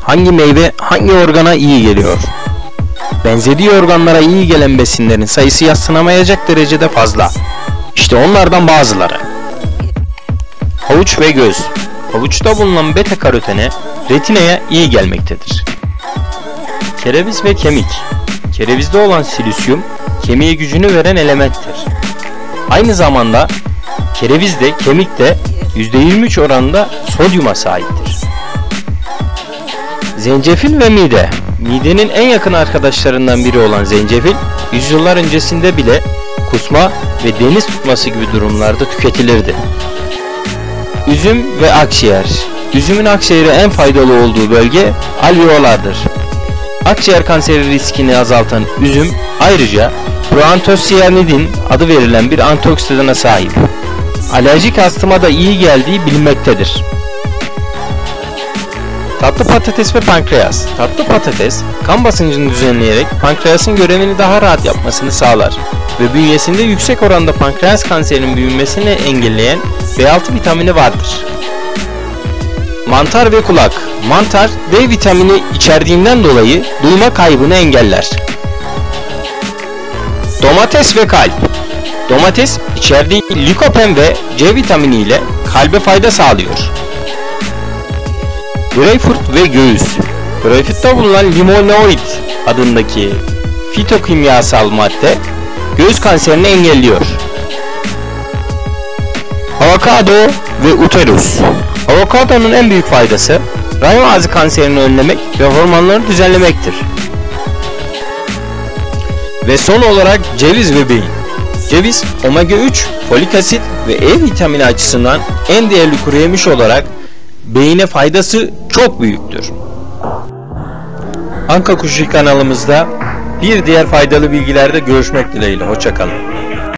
hangi meyve hangi organa iyi geliyor? Benzediği organlara iyi gelen besinlerin sayısı yadsınamayacak derecede fazla. İşte onlardan bazıları. Havuç ve göz. Havuçta bulunan beta karotene retinaya iyi gelmektedir. Kereviz ve kemik. Kerevizde olan silisyum kemiğe gücünü veren elementtir. Aynı zamanda kereviz de kemik de %23 oranında sodyuma sahiptir. Zencefil ve mide. Midenin en yakın arkadaşlarından biri olan zencefil, yüzyıllar öncesinde bile kusma ve deniz tutması gibi durumlarda tüketilirdi. Üzüm ve akciğer. Üzümün akciğere en faydalı olduğu bölge alveolardır. Akciğer kanseri riskini azaltan üzüm ayrıca proantosiyanidin adı verilen bir antioksidana sahip. Alerjik astıma da iyi geldiği bilinmektedir. Tatlı patates ve pankreas. Tatlı patates, kan basıncını düzenleyerek pankreasın görevini daha rahat yapmasını sağlar ve bünyesinde yüksek oranda pankreas kanserinin büyümesini engelleyen B6 vitamini vardır. Mantar ve kulak. Mantar, D vitamini içerdiğinden dolayı duyma kaybını engeller. Domates ve kalp. Domates, içerdiği likopen ve C vitamini ile kalbe fayda sağlıyor. Greyfurt ve göğüs. Greyfurtta bulunan limonoid adındaki fitokimyasal madde göğüs kanserini engelliyor. Avokado ve uterus. Avokadonun en büyük faydası rahim ağzı kanserini önlemek ve hormonları düzenlemektir. Ve son olarak ceviz ve beyin. Ceviz, omega 3, folik asit ve E vitamini açısından en değerli kuru yemiş olarak beyine faydası çok büyüktür. Anka Kuşu kanalımızda bir diğer faydalı bilgilerde görüşmek dileğiyle. Hoşça kalın.